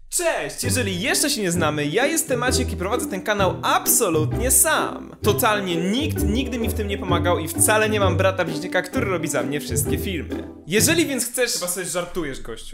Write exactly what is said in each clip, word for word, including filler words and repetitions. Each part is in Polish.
Cześć! Jeżeli jeszcze się nie znamy, ja jestem Maciek i prowadzę ten kanał absolutnie sam. Totalnie nikt nigdy mi w tym nie pomagał i wcale nie mam brata bliźniaka, który robi za mnie wszystkie filmy. Jeżeli więc chcesz... Chyba sobie żartujesz, gościu.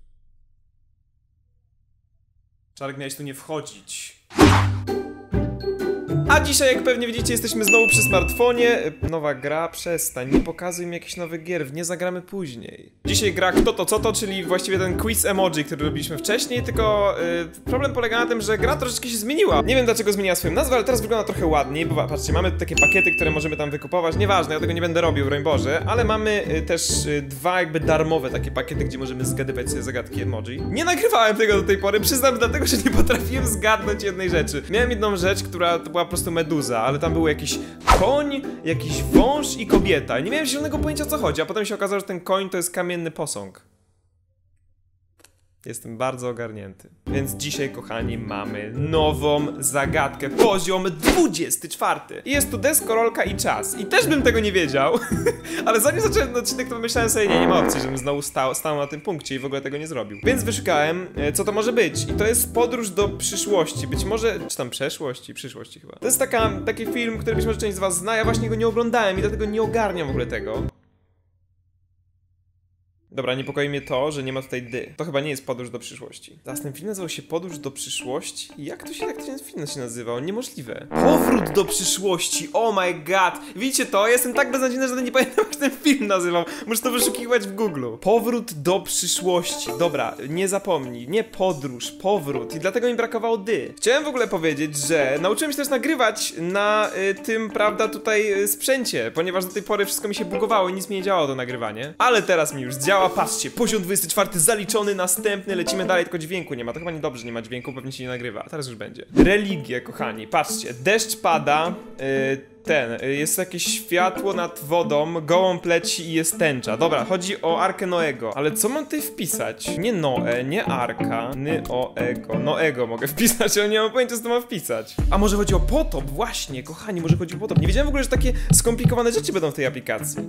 Czarek, miałeś tu nie wchodzić. A dzisiaj, jak pewnie widzicie, jesteśmy znowu przy smartfonie. Nowa gra, przestań, nie pokazuj mi jakichś nowych gier, nie zagramy później. Dzisiaj gra Kto to co to, czyli właściwie ten quiz emoji, który robiliśmy wcześniej, tylko yy, problem polega na tym, że gra troszeczkę się zmieniła. Nie wiem, dlaczego zmieniła swoją nazwę, ale teraz wygląda trochę ładniej, bo patrzcie, mamy takie pakiety, które możemy tam wykupować, nieważne, ja tego nie będę robił, broń Boże, ale mamy yy, też yy, dwa jakby darmowe takie pakiety, gdzie możemy zgadywać sobie zagadki emoji. Nie nagrywałem tego do tej pory, przyznam, dlatego, że nie potrafiłem zgadnąć jednej rzeczy. Miałem jedną rzecz, która to była po prostu meduza, ale tam był jakiś koń, jakiś wąż i kobieta. Nie miałem zielonego pojęcia, o co chodzi, a potem się okazało, że ten koń to jest kamienny posąg. Jestem bardzo ogarnięty. Więc dzisiaj, kochani, mamy nową zagadkę. Poziom dwudziesty czwarty. I jest tu deskorolka i czas. I też bym tego nie wiedział. Ale zanim zacząłem ten odcinek, to pomyślałem sobie, nie, nie ma opcji, żebym znowu stał, stał na tym punkcie i w ogóle tego nie zrobił. Więc wyszukałem, co to może być. I to jest podróż do przyszłości. Być może, czy tam przeszłości, przyszłości chyba. To jest taka, taki film, który być może część z was zna. Ja właśnie go nie oglądałem i dlatego nie ogarniam w ogóle tego. Dobra, niepokoi mnie to, że nie ma tutaj dy. To chyba nie jest podróż do przyszłości. Teraz ten film nazywał się Podróż do przyszłości? Jak to się, jak ten film się nazywał? Niemożliwe. Powrót do przyszłości, oh my god. Widzicie to? Jestem tak beznadziejny, że nie pamiętam, jak ten film nazywał. Muszę to wyszukiwać w Google. Powrót do przyszłości. Dobra, nie zapomnij. Nie podróż, powrót. I dlatego mi brakowało dy. Chciałem w ogóle powiedzieć, że nauczyłem się też nagrywać na y, tym, prawda, tutaj y, sprzęcie, ponieważ do tej pory wszystko mi się bugowało i nic mi nie działało do nagrywania. Ale teraz mi już działa. Patrzcie, poziom dwudziesty czwarty zaliczony, następny, lecimy dalej, tylko dźwięku nie ma. To chyba niedobrze, nie ma dźwięku, pewnie się nie nagrywa. A teraz już będzie. Religie, kochani, patrzcie, deszcz pada, yy, ten, yy, jest jakieś światło nad wodą, gołąb leci i jest tęcza. Dobra, chodzi o Arkę Noego. Ale co mam tutaj wpisać? Nie Noe, nie Arka, ny o ego. Noego mogę wpisać, ale nie mam pojęcia, co to mam wpisać. A może chodzi o potop? Właśnie, kochani, może chodzi o potop. Nie wiedziałem w ogóle, że takie skomplikowane rzeczy będą w tej aplikacji.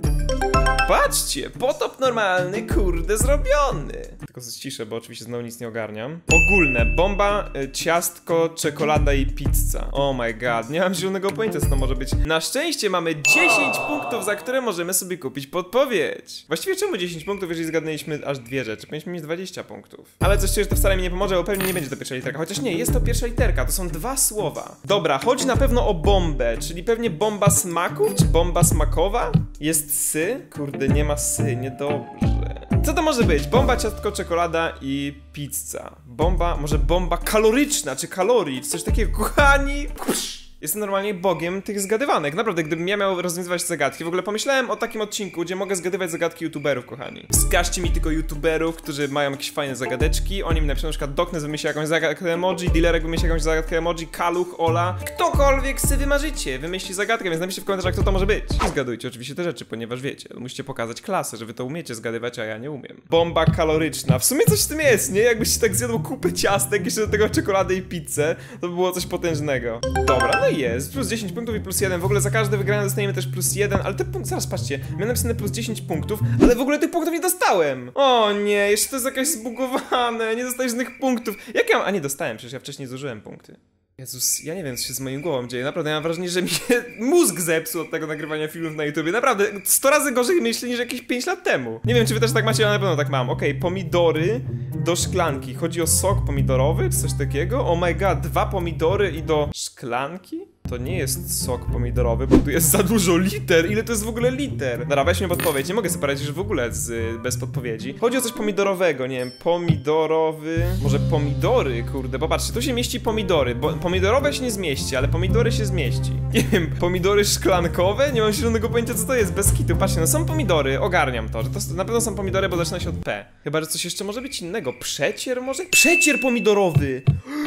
Patrzcie, potop normalny, kurde, zrobiony. Tylko ściszę, bo oczywiście znowu nic nie ogarniam. Ogólne, bomba, ciastko, czekolada i pizza. Oh my god, nie mam zielonego pojęcia, co to może być. Na szczęście mamy dziesięć punktów, za które możemy sobie kupić podpowiedź. Właściwie czemu dziesięć punktów, jeżeli zgadnęliśmy aż dwie rzeczy? Powinniśmy mieć dwadzieścia punktów. Ale coś czuję, że to wcale mi nie pomoże, bo pewnie nie będzie to pierwsza literka. Chociaż nie, jest to pierwsza literka, to są dwa słowa. Dobra, chodzi na pewno o bombę, czyli pewnie bomba smaków, czy bomba smakowa? Jest sy? Kurde, nie ma sy, niedobrze. Co to może być? Bomba, ciastko, czekolada i pizza. Bomba, może bomba kaloryczna, czy kalorii, czy coś takiego. Kochani! Kusz. Jestem normalnie bogiem tych zgadywanek. Naprawdę, gdybym ja miał rozwiązywać zagadki, w ogóle pomyślałem o takim odcinku, gdzie mogę zgadywać zagadki youtuberów, kochani. Wskażcie mi tylko youtuberów, którzy mają jakieś fajne zagadeczki. Oni mi napiszą, na przykład Doknes wymyśli jakąś zagadkę emoji, Dilerek wymyśli jakąś zagadkę emoji, Kaluch, Ola. Ktokolwiek sobie wymarzycie, wymyśli zagadkę, więc napiszcie w komentarzach, kto to może być. I zgadujcie oczywiście te rzeczy, ponieważ wiecie, musicie pokazać klasę, że wy to umiecie zgadywać, a ja nie umiem. Bomba kaloryczna. W sumie coś w tym jest, nie? Jakbyście tak zjadł kupę ciastek, jeszcze do tego czekoladę i pizzę, to by było coś potężnego. Dobra, no jest, plus dziesięć punktów i plus jeden, w ogóle za każde wygrane dostaniemy też plus jeden, ale te punkty, zaraz patrzcie, miałem napisane plus dziesięć punktów, ale w ogóle tych punktów nie dostałem. O nie, jeszcze to jest jakieś zbugowane, nie dostajesz żadnych punktów. Jak ja mam, a nie dostałem, przecież ja wcześniej zużyłem punkty. Jezus, ja nie wiem, co się z moją głową dzieje, naprawdę ja mam wrażenie, że mi się mózg zepsuł od tego nagrywania filmów na YouTubie, naprawdę sto razy gorzej myślę niż jakieś pięć lat temu. Nie wiem, czy wy też tak macie, ale na pewno tak mam. Okej, okay, pomidory do szklanki, chodzi o sok pomidorowy, czy coś takiego? Oh my god, dwa pomidory i do szklanki? To nie jest sok pomidorowy, bo tu jest za dużo liter. Ile to jest w ogóle liter? Dobra, weźmy podpowiedź. Nie mogę sobie poradzić już w ogóle z, bez podpowiedzi. Chodzi o coś pomidorowego, nie wiem, pomidorowy. Może pomidory, kurde, popatrzcie, tu się mieści pomidory, bo pomidorowe się nie zmieści, ale pomidory się zmieści. Nie wiem, pomidory szklankowe? Nie mam zielonego pojęcia, co to jest, bez kitu. Patrzcie, no są pomidory, ogarniam to, że to na pewno są pomidory, bo zaczyna się od P. Chyba, że coś jeszcze może być innego. Przecier może? Przecier pomidorowy!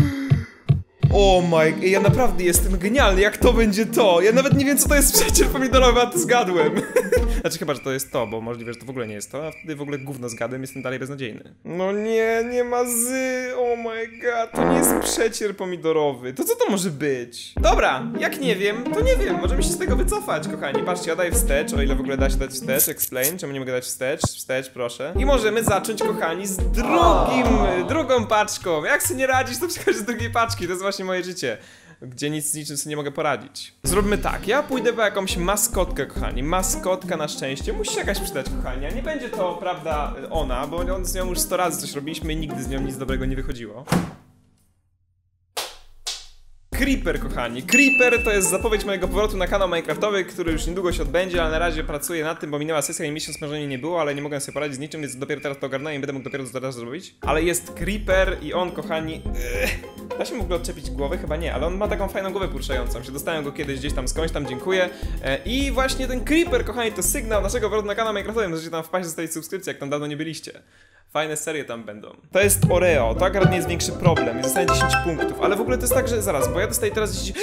Oh my, ja naprawdę jestem genialny, jak to będzie to? Ja nawet nie wiem, co to jest przecier pomidorowy, a to zgadłem. Znaczy chyba, że to jest to, bo możliwe, że to w ogóle nie jest to, a wtedy w ogóle gówno zgadłem, jestem dalej beznadziejny. No nie, nie ma zy, oh my god, to nie jest przecier pomidorowy. To co to może być? Dobra, jak nie wiem, to nie wiem, możemy się z tego wycofać, kochani. Patrzcie, ja daję wstecz, o ile w ogóle da się dać wstecz, explain, czemu nie mogę dać wstecz, wstecz, proszę. I możemy zacząć, kochani, z drugim, drugą paczką. Jak sobie nie radzić, to przychodzi z drugiej paczki, to jest właśnie moje życie, gdzie nic z niczym sobie nie mogę poradzić. Zróbmy tak, ja pójdę po jakąś maskotkę, kochani. Maskotka na szczęście musi się jakaś przydać, kochani. A nie będzie to, prawda, ona, bo on z nią już sto razy coś robiliśmy i nigdy z nią nic dobrego nie wychodziło. Creeper, kochani. Creeper to jest zapowiedź mojego powrotu na kanał Minecraftowy, który już niedługo się odbędzie, ale na razie pracuję nad tym, bo minęła sesja i miesiąc może nie było, ale nie mogę sobie poradzić z niczym, więc dopiero teraz to ogarnąłem i będę mógł dopiero teraz zrobić. Ale jest Creeper i on, kochani... Yy, da się mu w ogóle odczepić głowę? Chyba nie, ale on ma taką fajną głowę poruszającą się. Dostałem go kiedyś gdzieś tam skądś tam, dziękuję. Yy, I właśnie ten Creeper, kochani, to sygnał naszego powrotu na kanał Minecraftowy. Możecie tam wpaść, zostawić subskrypcję, jak tam dawno nie byliście. Fajne serie tam będą. To jest Oreo, to akurat nie jest większy problem. I zostanie dziesięć punktów, ale w ogóle to jest tak, że zaraz, bo ja dostaję teraz dziesięć...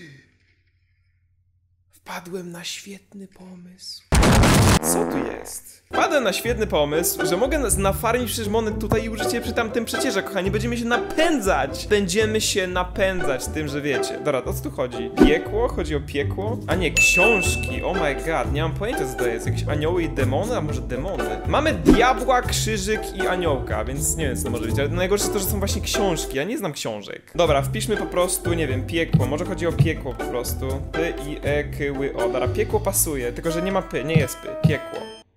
Wpadłem na świetny pomysł. Co tu jest? Wpadłem na świetny pomysł, że mogę nafarmić przecież monet tutaj i użyć je przy tamtym przecierze, kochani. Będziemy się napędzać. Będziemy się napędzać tym, że wiecie. Dobra, o co tu chodzi? Piekło? Chodzi o piekło? A nie, książki. Oh my god, nie mam pojęcia, co to jest. Jakieś anioły i demony? A może demony? Mamy diabła, krzyżyk i aniołka, więc nie wiem, co to może być. Ale najgorsze jest to, że są właśnie książki. Ja nie znam książek. Dobra, wpiszmy po prostu, nie wiem, piekło. Może chodzi o piekło po prostu. P, i, e, k, ły, o. Dobra, piekło pasuje, tylko że nie ma p, nie jest p. Piekło.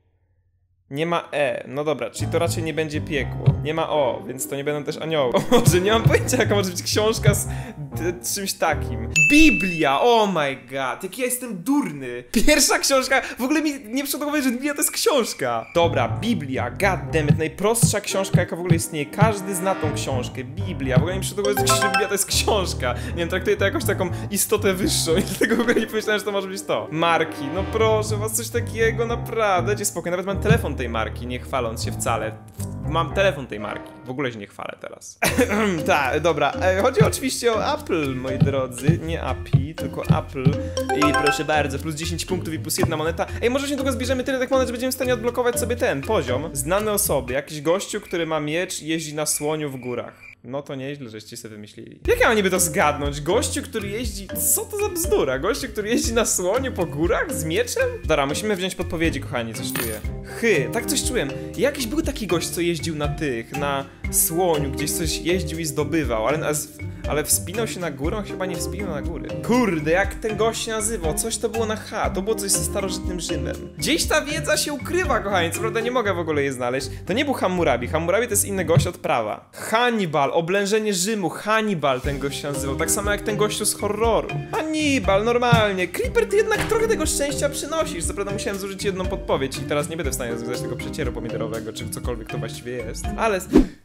Nie ma E, no dobra, czyli to raczej nie będzie piekło. Nie ma O, więc to nie będą też anioły. O może, nie mam pojęcia, jaka może być książka z czymś takim. Biblia, oh my god, jaki ja jestem durny. Pierwsza książka, w ogóle mi nie przyszło do głowy, że Biblia to jest książka. Dobra, Biblia, goddammit, najprostsza książka, jaka w ogóle istnieje. Każdy zna tą książkę, Biblia. W ogóle mi przyszło do głowy, że Biblia to jest książka. Nie wiem, traktuję to jakąś taką istotę wyższą i dlatego w ogóle nie pomyślałem, że to może być to. Marki, no proszę was, coś takiego, naprawdę. Dajcie spokój, nawet mam telefon tej marki, nie chwaląc się wcale. Mam telefon tej marki. W ogóle się nie chwalę teraz. Tak, dobra. Chodzi oczywiście o Apple, moi drodzy. Nie A P I, tylko Apple. I proszę bardzo, plus dziesięć punktów i plus jedna moneta. Ej, może się niedługo zbierzemy tyle tak monet, że będziemy w stanie odblokować sobie ten poziom. Znane osoby. Jakiś gościu, który ma miecz i jeździ na słoniu w górach. No to nieźle, żeście sobie wymyślili. Jak ja mam niby to zgadnąć? Gościu, który jeździ... Co to za bzdura? Gościu, który jeździ na słoniu po górach z mieczem? Dobra, musimy wziąć podpowiedzi, kochani, coś czuję. Chy, tak coś czułem. Jakiś był taki gość, co jeździł na tych, na słoniu, gdzieś coś jeździł i zdobywał, ale... Ale wspinał się na górę? On chyba nie wspinał na góry. Kurde, jak ten gość się nazywał? Coś to było na H, to było coś ze starożytnym Rzymem. Gdzieś ta wiedza się ukrywa, kochani, co prawda nie mogę w ogóle jej znaleźć. To nie był Hammurabi, Hammurabi to jest inny gość od prawa. Hannibal, oblężenie Rzymu, Hannibal ten gość się nazywał, tak samo jak ten gościu z horroru. Hannibal, normalnie. Creeper, ty jednak trochę tego szczęścia przynosisz. Co prawda musiałem zużyć jedną podpowiedź i teraz nie będę w stanie rozwiązać tego przecieru pomidorowego, czy cokolwiek to właściwie jest. Ale...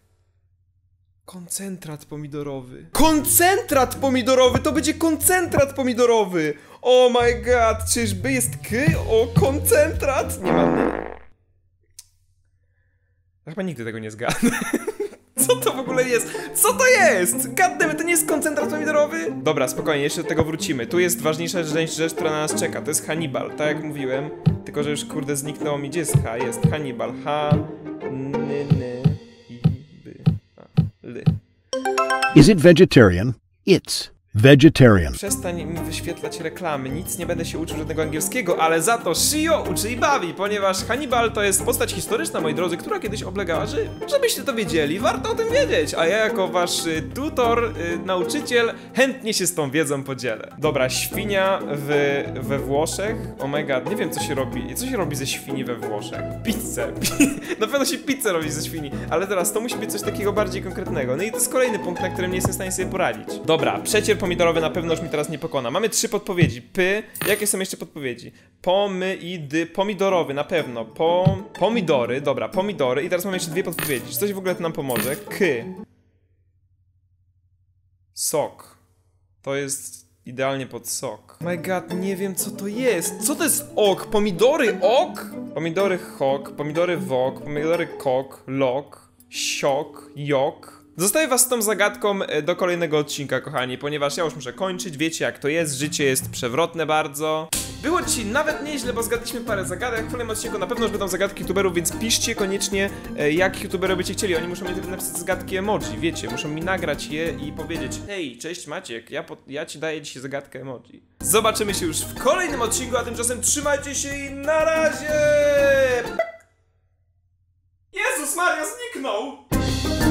Koncentrat pomidorowy. Koncentrat pomidorowy! To będzie koncentrat pomidorowy! Oh my god! Czyżby jest k? O, koncentrat! Nie mam... Ja chyba nigdy tego nie zgadnę. Co to w ogóle jest? Co to jest? Goddammit, to nie jest koncentrat pomidorowy? Dobra, spokojnie, jeszcze do tego wrócimy. Tu jest ważniejsza rzecz, rzecz, która na nas czeka. To jest Hannibal, tak jak mówiłem. Tylko, że już kurde zniknęło mi. Gdzie jest H? Jest Hannibal. H... N... N... Is it vegetarian? It's vegetarian. Przestań mi wyświetlać reklamy, nic nie będę się uczył żadnego angielskiego, ale za to Shio uczy i bawi, ponieważ Hannibal to jest postać historyczna, moi drodzy, która kiedyś oblegała Rzym. Żebyście to wiedzieli, warto o tym wiedzieć, a ja jako wasz y, tutor, y, nauczyciel, chętnie się z tą wiedzą podzielę. Dobra, świnia w, we Włoszech, oh my god, nie wiem co się robi, co się robi ze świni we Włoszech? Pizzę, na pewno się pizzę robi ze świni, ale teraz to musi być coś takiego bardziej konkretnego, no i to jest kolejny punkt, na którym nie jestem w stanie sobie poradzić. Dobra, przecier pomidorowy na pewno już mi teraz nie pokona. Mamy trzy podpowiedzi. Py. Jakie są jeszcze podpowiedzi? Pomy i dy. Pomidorowy na pewno. Po... Pomidory. Dobra, pomidory. I teraz mamy jeszcze dwie podpowiedzi. Czy coś w ogóle to nam pomoże? K. Sok. To jest idealnie pod sok. Oh my god, nie wiem co to jest. Co to jest ok? Pomidory ok? Pomidory hok. Pomidory wok. Pomidory kok. Lok. Siok. Jok. Zostawię was z tą zagadką do kolejnego odcinka, kochani, ponieważ ja już muszę kończyć, wiecie jak to jest, życie jest przewrotne bardzo. Było dzisiaj nawet nieźle, bo zgadliśmy parę zagadek. W kolejnym odcinku na pewno już będą zagadki youtuberów, więc piszcie koniecznie, e, jak youtubery byście chcieli. Oni muszą mi wtedy napisać zagadki emoji, wiecie, muszą mi nagrać je i powiedzieć: hej, cześć Maciek, ja, po, ja ci daję dzisiaj zagadkę emoji. Zobaczymy się już w kolejnym odcinku, a tymczasem trzymajcie się i na razie! Jezus Maria, zniknął!